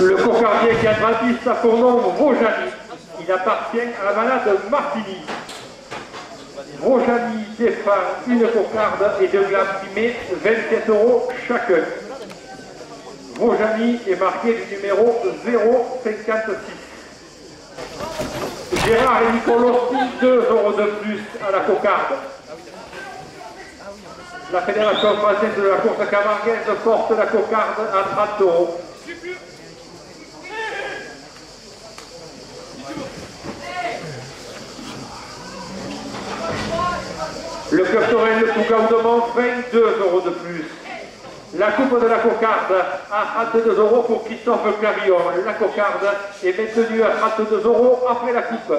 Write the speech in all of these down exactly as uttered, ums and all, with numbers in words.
Le cocardier qui a gratis sa pour nom Rojani. Il appartient à la malade Martini. Rojani défend une cocarde et deux glands primés, vingt-sept euros chacun. Rojani est marqué du numéro zéro cinquante-six. Gérard et Nicolosti, deux euros de plus à la cocarde. La Fédération française de la course camarguaise porte la cocarde à trente euros. Le club Torel de Pougaou de Montfrin, deux euros de plus. La coupe de la cocarde à trente-deux euros pour Christophe Clarion. La cocarde est maintenue à trente-deux euros après la coupe.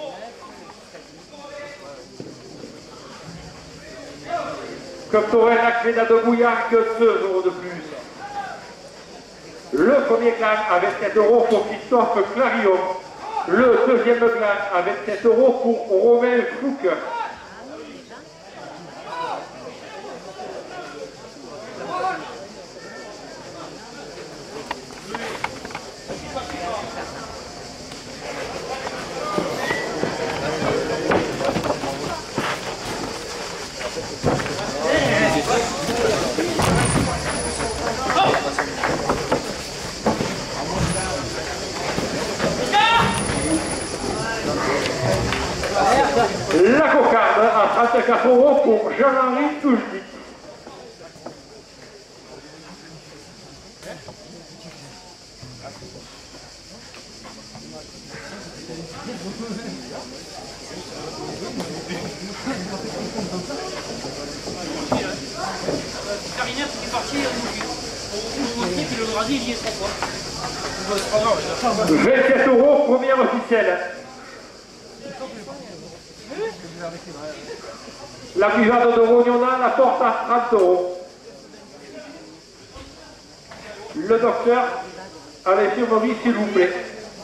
Club Torel Acméda de Bouillargues, deux euros de plus. Le premier clan à vingt-sept euros pour Christophe Clarion. Le deuxième clan à vingt-sept euros pour Romain Fouque. La cocarde à trente-quatre euros pour Jean-Henri Touchdit. Carinaire qui est parti au pied, puis le brasier il y est trois fois. vingt-sept euros, première officielle. La brigade de Rognona la porte à trente euros. Le docteur à l'infirmerie, s'il vous plaît.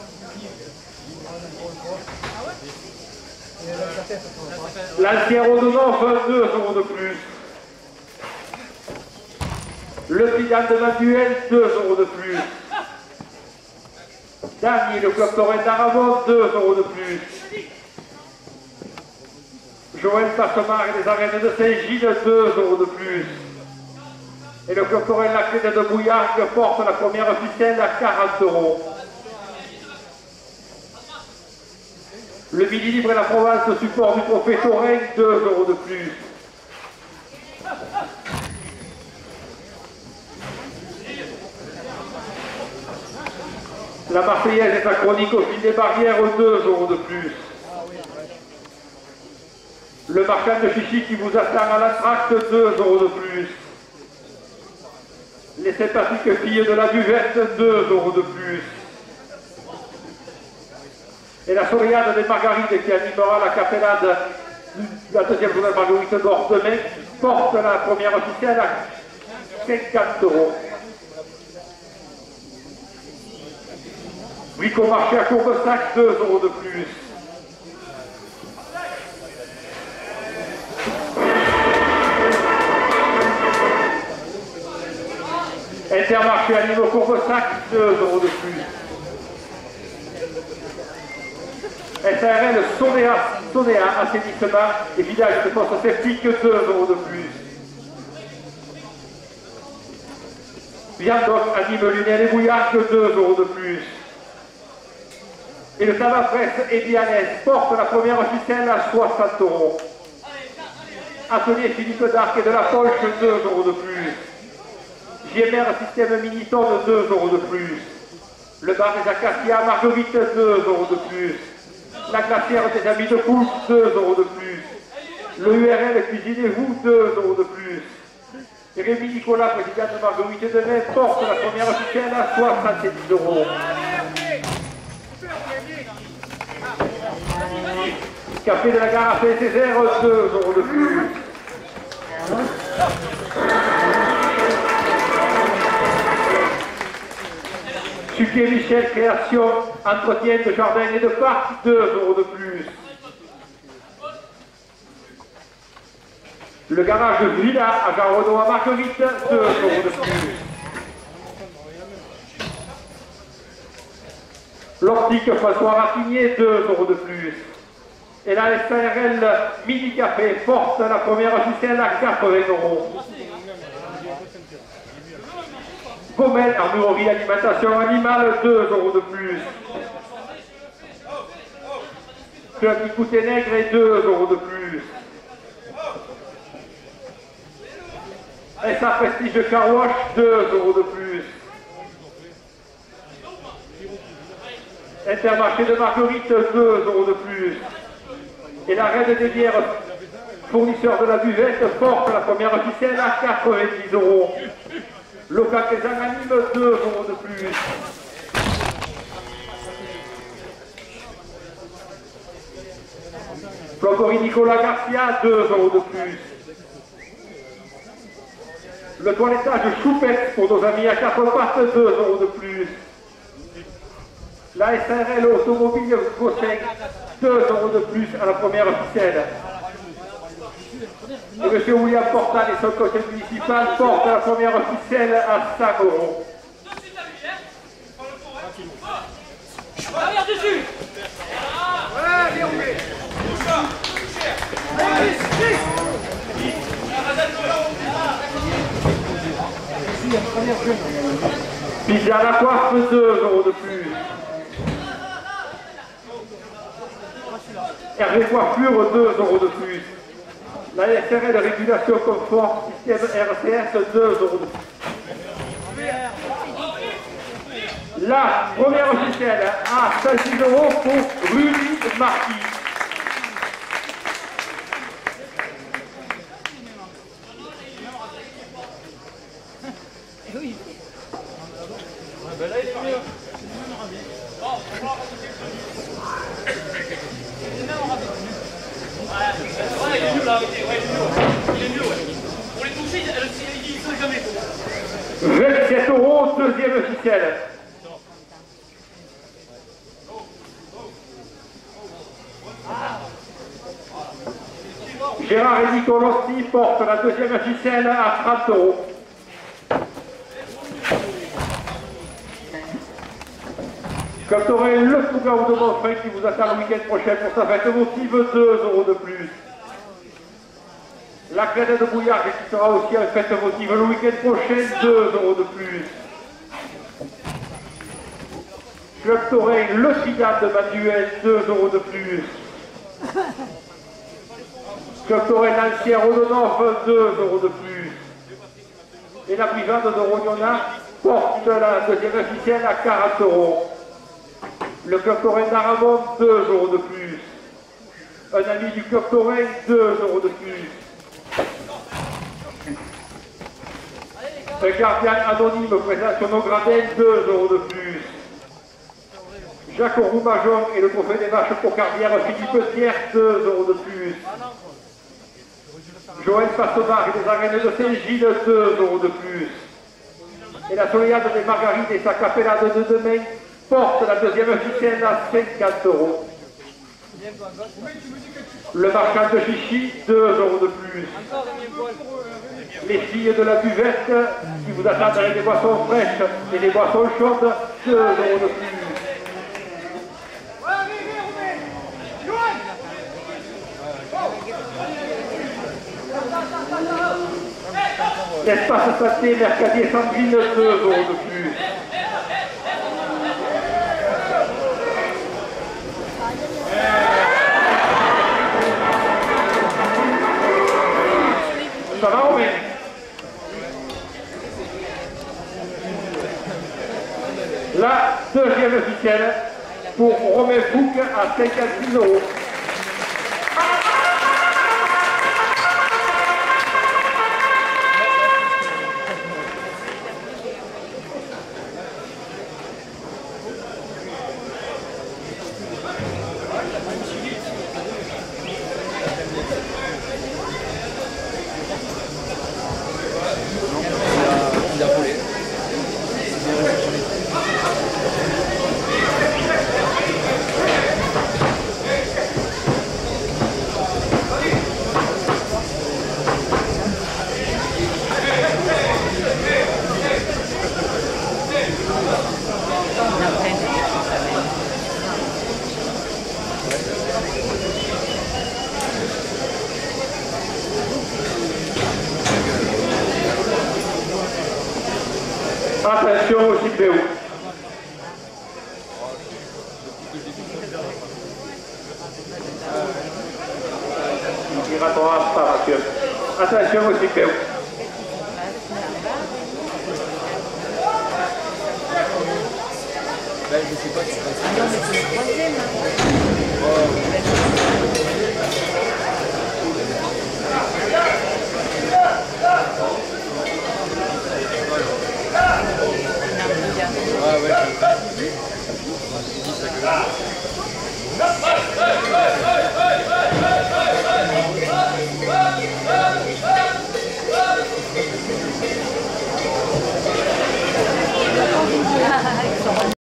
L'ancien Rodonov, vingt-deux euros de plus. Le Pidan de Manuel, deux euros de plus. Dernier, le club Torrent d'Aramon, deux euros de plus. Joël Passemar et les arènes de Saint-Gilles, deux euros de plus. Et le club Torrent Laclé de Bouillargues porte la première officielle à quarante euros. Le Midi Libre et la Provence support du trophée Torrent, deux euros de plus. La Marseillaise est acronique au fil des barrières, deux euros de plus. Le marchand de chichi qui vous attend à l'entracte, deux euros de plus. Les sympathiques filles de la buvette, deux euros de plus. Et la souriade des margarites qui animera la capellade la deuxième journée de Marguerite d'Or demain porte la première officielle à cinquante euros. Bricomarché à Courbesac, deux euros de plus. Intermarché à niveau Courbesac, deux euros de plus. S A R L Sonéa, Sonéa assainissement et village de fosse septique, deux euros de plus. Viandoc anime Lunel et Bouillargues, deux euros de plus. Et le tabac presse et Bialès porte la première officielle à soixante euros. Atelier Philippe d'Arc et de la Poche, deux euros de plus. G M R Système Miniton, deux euros de plus. Le bar des Acacias Marguerite, deux euros de plus. La glacière des Amis de Pouce, deux euros de plus. Le U R L Cuisinez-vous, deux euros de plus. Et Rémi Nicolas, président de Marguerite de Metz, porte la première officielle à soixante-dix euros. Café de la gare à Saint-Césaire, deux euros de plus. Suquet Michel, création, entretien de jardin et de parc, deux euros de plus. Le garage Villa à Jean Renaud à Marguerite, deux euros de plus. L'optique François Ratignier, deux euros de plus. Et la S A R L Midi Café porte la première officielle à quatre-vingts euros. Gomel, armurerie alimentation animale, deux euros de plus. Club Écoutez Nègre et deux euros de plus. S A Prestige Car Wash, deux euros de plus. Intermarché de Marguerite, deux euros de plus. Et la Reine des Bières, fournisseur de la buvette, porte la première officielle à quatre-vingt-dix euros. Local des Ananimes, deux euros de plus. Plomberie Nicolas Garcia, deux euros de plus. Le toilettage Choupette pour nos amis à quatre pattes, deux euros de plus. La S R L Automobile Gossin, deux euros de plus à la première officielle. Et M. William Portal et son conseil municipal portent la première officielle à cinq euros. Arrière dessus. Voilà, bien roulé. Pizza à la coiffe, deux euros de plus. Hervé Coiffure, deux euros de plus. La S R L Régulation Confort Système R C S, deux euros de plus. La première officielle à seize euros pour Rudy Marquis. Oui. Ben là, il est mieux. Ouais, il est mieux là, ouais, il est mieux. Il est mieux, ouais. Pour les toucher, il ne faut jamais. vingt-sept euros, deuxième officielle. Gérard et Nicolosi portent la deuxième officielle à trente euros. Comme tu aurais le Fougaou de Montfray qui vous attend le week-end prochain pour sa fête votive, deux euros de plus. La Crête de Bouillard qui sera aussi en fête votive le week-end prochain, deux euros de plus. Club Taurin, le Cigane de Manuel, deux euros de plus. Club Taurin, l'ancien Rodonov, deux euros de plus. Et la brigade de Rognona porte la deuxième officielle à quarante euros. Le Club Taurin d'Aramon, deux euros de plus. Un ami du Club Taurin, deux euros de plus. Un gardien anonyme présent sur nos gradins, deux euros de plus. Jacques Roumajon et le trophée des vaches pour carrière Philippe Thiers, deux euros de plus. Joël Passemar et les arènes de Saint-Gilles, deux euros de plus. Et la Soléade des Margarites et sa capellade de demain porte la deuxième officielle à cinquante euros. Le marchand de Chichi, deux euros de plus. Les filles de la buvette qui vous attendent avec des boissons fraîches et des boissons chaudes, deux euros de plus. L'espace santé Mercadier Sandrine, deux euros de plus. Ça va, Romain? La deuxième officielle pour Romain Fouque à cinquante-six euros. Attention au Sipéo. Il rattrape pas parce que. Attention au Sipéo. Ben, je sais pas si c'est